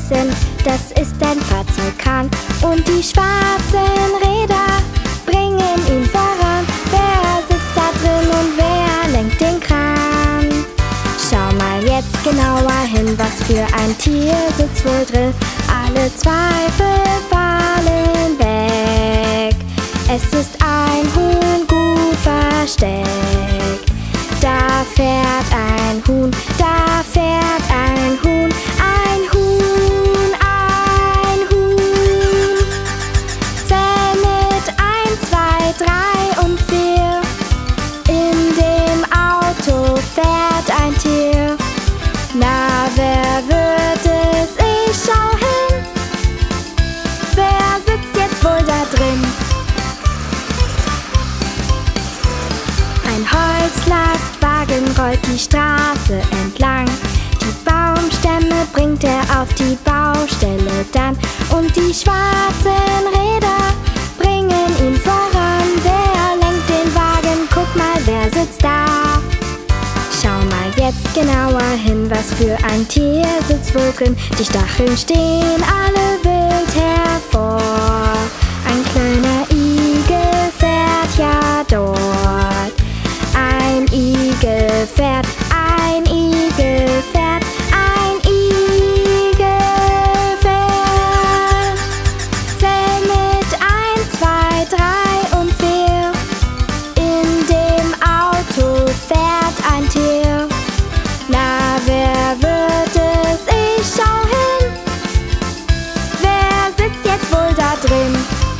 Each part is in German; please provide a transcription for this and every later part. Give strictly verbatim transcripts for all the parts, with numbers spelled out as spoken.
wissen, das ist ein Fahrzeugkran. Und die schwarzen Räder bringen ihn voran. Wer sitzt da drin und wer lenkt den Kran? Schau mal jetzt genauer hin, was für ein Tier sitzt wohl drin. Alle Zweifel fallen weg. Es ist ein Huhn gut versteckt. Da fährt ein Huhn, da fährt ein Huhn, ein Huhn, ein Huhn. Zähl mit eins, zwei, drei und vier. In dem Auto fährt ein Tier. Na, wer wird es? Ich schau hin. Wer sitzt jetzt wohl da drin? Ein Holzlastwagen rollt die Straße entlang. Die Baumstämme bringt er auf die Baustelle dann. Und die schwarzen Räder bringen ihn voran. Wer lenkt den Wagen? Guck mal, wer sitzt da? Schau mal jetzt genauer hin, was für ein Tier sitzt wohl drin. Die Stacheln stehen alle wild hervor. Ein kleiner Igel fährt ja dort. Ein Igel fährt, ein Igel fährt, ein Igel fährt. Zähl mit eins, zwei, drei und vier. In dem Auto fährt ein Tier. Na, wer wird es? Ich schau hin. Wer sitzt jetzt wohl da drin?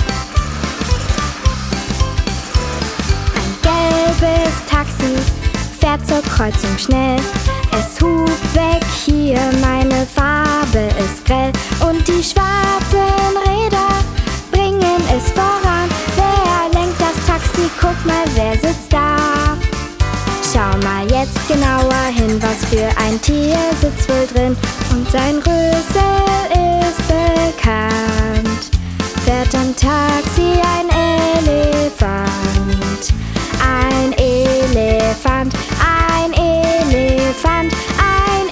Ein gelbes Taxi fährt zur Kreuzung schnell. Es hupt weg hier, meine Farbe ist grell. Und die schwarzen Räder bringen es voran. Wer lenkt das Taxi? Guck mal, wer sitzt da? Schau mal jetzt genauer hin, was für ein Tier sitzt wohl drin. Und sein Rüssel ist bekannt. Fährt am Taxi ein Elefant. Ein Elefant, ein Elefant, ein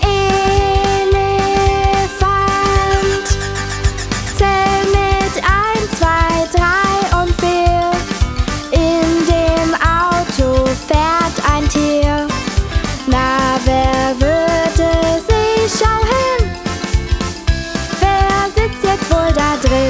Elefant. Zähl mit eins, zwei, drei und vier. In dem Auto fährt ein Tier. Na, wer wird es? Ich schau hin. Wer sitzt jetzt wohl da drin?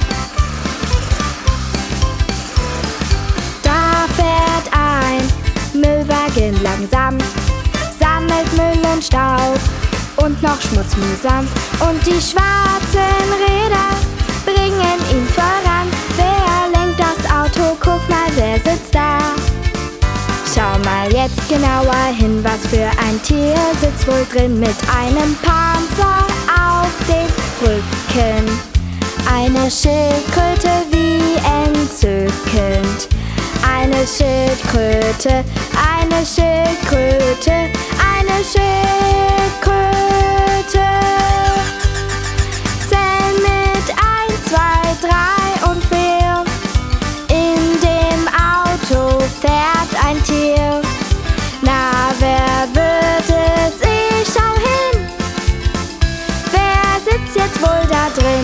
Da fährt ein Müllwagen langsam, sammelt Müll und Staub und noch Schmutz mühsam. Und die schwarzen Räder bringen ihn voran. Wer lenkt das Auto? Guck mal, wer sitzt da? Schau mal jetzt genauer hin, was für ein Tier sitzt wohl drin. Mit einem Panzer auf dem Rücken. Eine Schildkröte, wie entzückend. Eine Schildkröte, eine Schildkröte, eine Schildkröte. Zähl mit eins, zwei, drei und vier. In dem Auto fährt ein Tier. Na, wer wird es? Ich schau hin. Wer sitzt jetzt wohl da drin?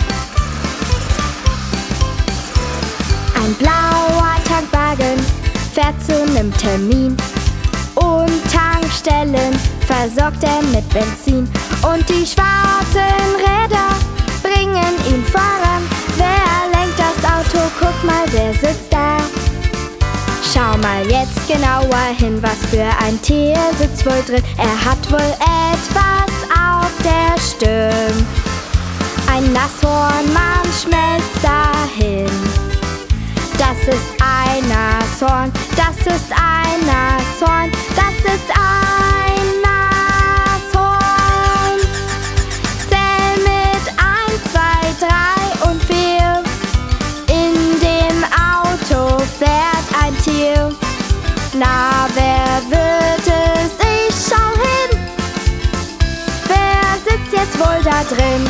Ein blauer Tankwagen fährt zu nem Termin. Und Tankstellen versorgt er mit Benzin. Und die schwarzen Räder bringen ihn voran. Wer lenkt das Auto? Guck mal, wer sitzt da? Schau mal jetzt genauer hin, was für ein Tier sitzt wohl drin. Er hat wohl etwas auf der Stirn. Ein Nashorn, man schmelzt dahin. Das ist ein Nashorn, das ist ein Nashorn, das ist ein Nashorn. Zähl mit eins, zwei, drei und vier. In dem Auto fährt ein Tier. Na, wer wird es? Ich schau hin. Wer sitzt jetzt wohl da drin?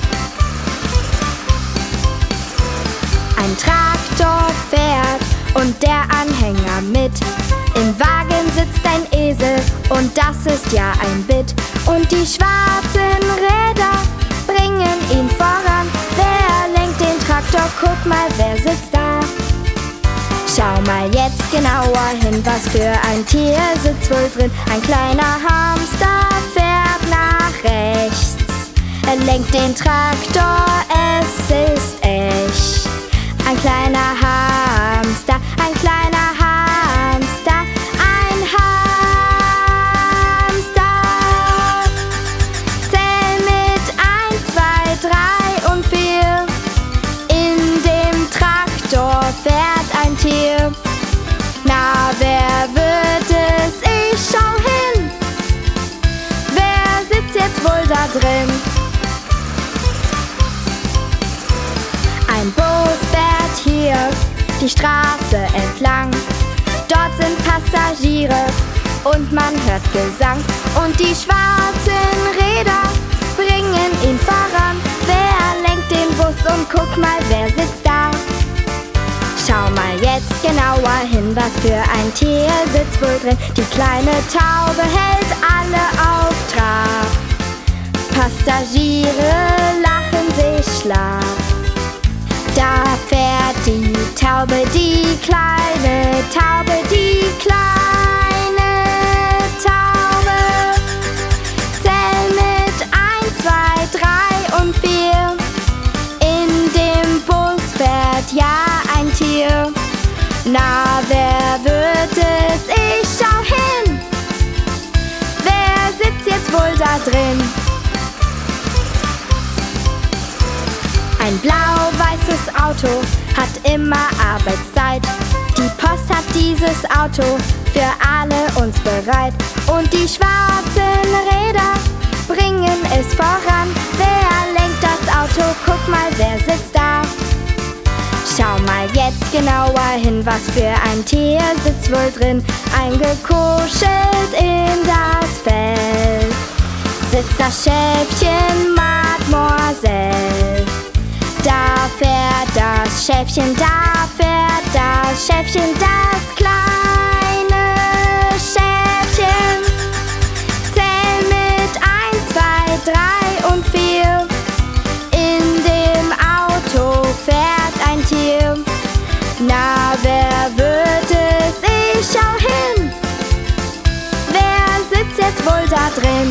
Ein Traktor fährt und der Anhänger mit. Im Wagen sitzt ein Esel und das ist ja ein Bit. Und die schwarzen Räder bringen guck mal, wer sitzt da? Schau mal jetzt genauer hin, was für ein Tier sitzt wohl drin. Ein kleiner Hamster fährt nach rechts. Er lenkt den Traktor, es ist echt. Ein kleiner Hamster, ein kleiner Hamster, ein Hamster. Zähl mit eins, zwei, drei und vier. In dem Traktor fährt ein Tier. Na, wer wird es? Ich schau hin. Wer sitzt jetzt wohl da drin? Ein Bus fährt hier die Straße entlang. Dort sind Passagiere und man hört Gesang. Und die schwarzen Räder bringen ihn voran. Wer lenkt den Bus und guck mal, wer sitzt da? Schau mal jetzt genauer hin, was für ein Tier sitzt wohl drin. Die kleine Taube hält alle auf Trab. Passagiere lachen sich schlapp. Da fährt die Taube, die kleine Taube, die kleine Taube. Zähl mit eins, zwei, drei und vier. In dem Bus fährt ja ein Tier. Na, wer wird es? Ich schau hin. Wer sitzt jetzt wohl da drin? Ein blau-weißes Auto hat immer Arbeitszeit. Die Post hat dieses Auto für alle uns bereit. Und die schwarzen Räder bringen es voran. Wer lenkt das Auto? Guck mal, wer sitzt da? Schau mal jetzt genauer hin, was für ein Tier sitzt wohl drin. Eingekuschelt in das Fell sitzt das Schäfchen Mademoiselle. Da fährt das Schäfchen, da fährt das Schäfchen, das kleine Schäfchen. Zähl mit eins, zwei, drei und vier. In dem Auto fährt ein Tier. Na, wer wird es? Ich schau hin. Wer sitzt jetzt wohl da drin?